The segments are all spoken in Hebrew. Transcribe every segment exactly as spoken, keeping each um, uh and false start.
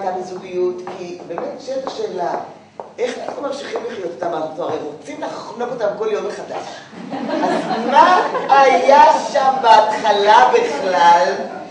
הייתה בזוגיות, כי באמת שאלת השאלה, איך אנחנו ממשיכים לחיות אותם? אנחנו הרי רוצים לחנוק אותם כל יום מחדש. אז מה היה שם בהתחלה בכלל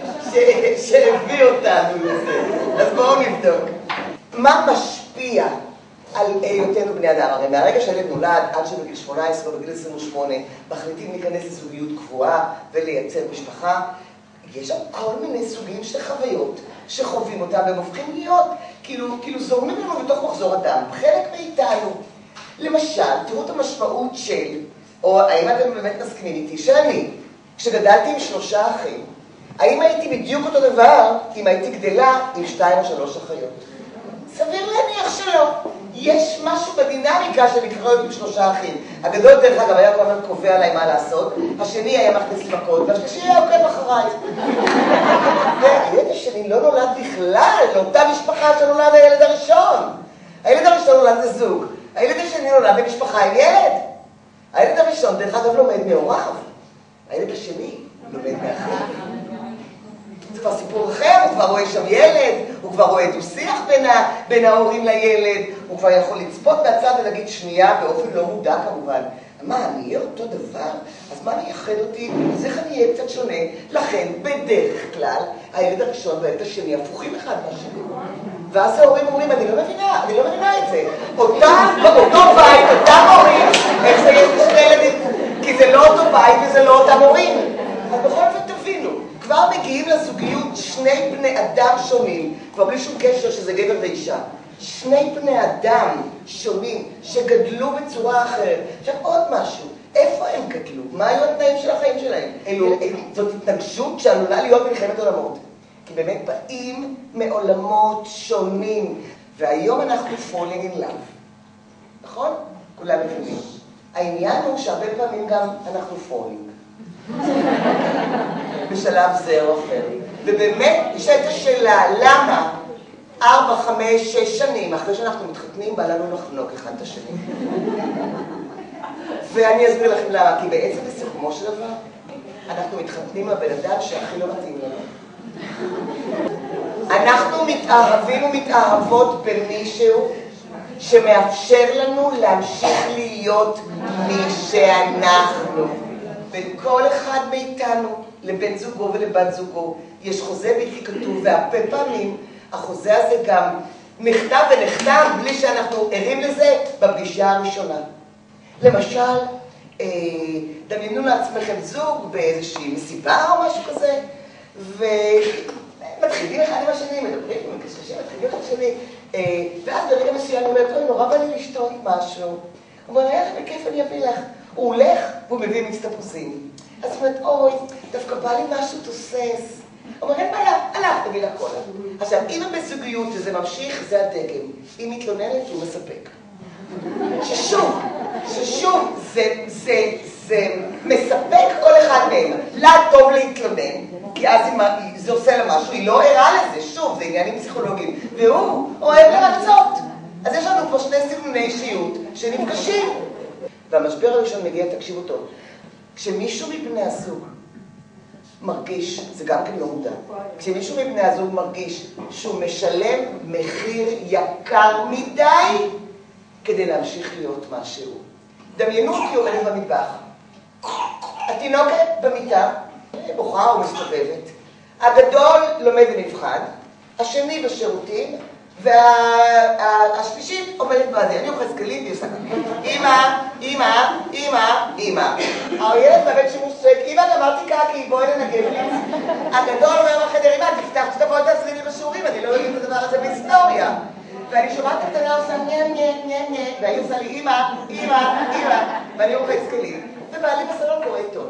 שהביא אותנו לזה? אז בואו נבדוק. מה משפיע על היותנו בני אדם? הרי מהרגע שהילד נולד עד שבגיל שמונה עשרה ובגיל עשרים ושמונה מחליטים להיכנס לזוגיות קבועה ולייצר משפחה, יש שם כל מיני סוגים של חוויות שחווים אותם והם הופכים להיות, כאילו, כאילו זורמים לנו בתוך מחזור הדם, חלק מאיתנו. למשל, תראו את המשמעות של, או האם אתם באמת מסכימים איתי, שאני, כשגדלתי עם שלושה אחים, האם הייתי בדיוק אותו דבר אם הייתי גדלה עם שתיים או שלוש אחיות? סביר להניח שלא. יש משהו בדינמיקה של לקרוא עם שלושה אחים. הגדול דרך אגב היה כל הזמן קובע עליי מה לעשות, השני היה מכניס מכות, והשלישי היה עוקב אחריי. והילד השני לא נולד בכלל לאותה משפחה שנולד הילד הראשון. הילד הראשון נולד לזוג, הילד השני נולד במשפחה עם ילד. הילד הראשון דרך אגב לומד מהוריו, הילד השני לומד מאחיו. זה כבר סיפור אחר, הוא כבר רואה שם ילד, הוא כבר רואה דו-שיח בין, בין ההורים לילד, הוא כבר יכול לצפות מהצד ולהגיד שנייה באופן לא מודע כמובן. מה, אני אהיה אותו דבר? אז מה מייחד אותי? אז איך אני אהיה קצת שונה? לכן, בדרך כלל, הילד הראשון והילד השני הפוכים אחד מהשני. ואז ההורים אומרים, אני לא מבינה, אני לא מבינה את זה. אותה, אותו בית, אותם הורים, איך זה יש לשני ילדים? כי זה לא אותו בית וזה לא אותם הורים. אז בכל זאת תבינו. כבר מגיעים לזוגיות שני בני אדם שונים, כבר בלי שום קשר שזה גבר ואישה. שני בני אדם שונים שגדלו בצורה אחרת. עכשיו עוד משהו, איפה הם גדלו? מה היו התנאים של החיים שלהם? אלו, זאת התנגשות שעלולה להיות מלחמת עולמות. כי באמת באים מעולמות שונים, והיום אנחנו falling in love. נכון? כולם מבינים. העניין הוא שהרבה פעמים גם אנחנו falling. בשלב זה או אחר. ובאמת, יש את השאלה, למה ארבע, חמש, שש שנים אחרי שאנחנו מתחתנים, בא לנו לחנוק אחד את השני? ואני אסביר לכם למה, כי בעצם בסיכומו של דבר, אנחנו מתחתנים עם הבן אדם שהכי לא מתאים לנו. אנחנו מתאהבים ומתאהבות במישהו שמאפשר לנו להמשיך להיות מי שאנחנו. בין כל אחד מאיתנו לבן זוגו ולבת זוגו יש חוזה בלתי כתוב, והרבה פעמים החוזה הזה גם נכתב ונחתם בלי שאנחנו ערים לזה בפגישה הראשונה. למשל, דמיינו לעצמכם זוג באיזושהי מסיבה או משהו כזה, ומתחילים אחד עם השני, מדברים, מקשקשים, מתחילים אחד עם השני, ואז ברגע מסוים אני אומרת, אוי, נורא בא לי לשתות משהו. הוא אומר, איך, בכיף אני אביא לך. הוא הולך והוא מביא מיץ תפוזים. אז הוא אומרת, אוי, דווקא בא לי משהו תוסס. הוא אומר, אין בעיה, הלך, תביא לה קולה. עכשיו, אם הם בזוגיות וזה ממשיך, זה הדגם. אם מתלוננת, הוא מספק. ששוב, ששוב, זה, זה, זה מספק כל אחד מהם. לה טוב להתלונן, כי אז זה עושה לה משהו, היא לא ערה לזה, שוב, זה עניינים פסיכולוגיים. והוא אוהב לרצות. אז יש לנו פה שני סגנוני אישיות שנפגשים. והמשבר הראשון מגיע, תקשיבו טוב, כשמישהו מבני הזוג מרגיש, זה גם כן לא מודע, כשמישהו מבני הזוג מרגיש שהוא משלם מחיר יקר מדי כדי להמשיך להיות משהו. דמיינו אותי עומדת במטבח. התינוקת במיטה, בוכה או מסתובבת. הגדול לומד ונבחן, השני בשירותים, והשלישית עומדת בעדי. אני אוכל סקלים והיא עושה ככה. אמא, אמא, אמא, אמא. הילד מאבד שימוש צועק, אמא, גמרתי קקי, בואי לנגב לי. הגדול אומר בחדר, אמא, תפתח, תבואי תעזרי לי בשיעורים, אני לא יודעת את הדבר הזה בהיסטוריה. ואני שומעת את הקטנה עושה נה, נה, נה, נה, והיא עושה לי אמא, אמא, אמא, ואני אוכל סקלים. ובעלי בסלון קורא טוב.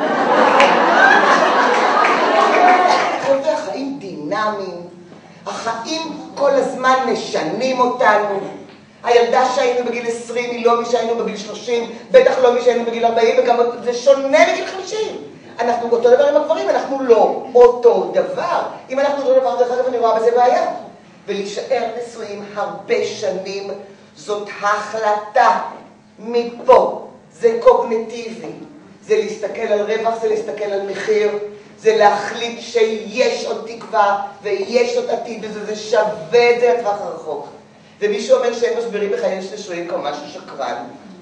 החיים דינמיים. החיים כל הזמן משנים אותנו. הילדה שהיינו בגיל עשרים היא לא מי שהיינו בגיל שלושים, בטח לא מי שהיינו בגיל ארבעים, וגם זה שונה בגיל חמישים. אנחנו אותו דבר עם הגברים, אנחנו לא אותו דבר. אם אנחנו אותו דבר, דרך אגב אני רואה בזה בעיה. ולהישאר נשואים הרבה שנים זאת החלטה מפה. זה קוגניטיבי. זה להסתכל על רווח, זה להסתכל על מחיר, זה להחליט שיש עוד תקווה ויש עוד עתיד, וזה שווה את זה לטווח הרחוק. ומישהו אומר שאין משברים בחיים של שרויים כמו משהו שקרן.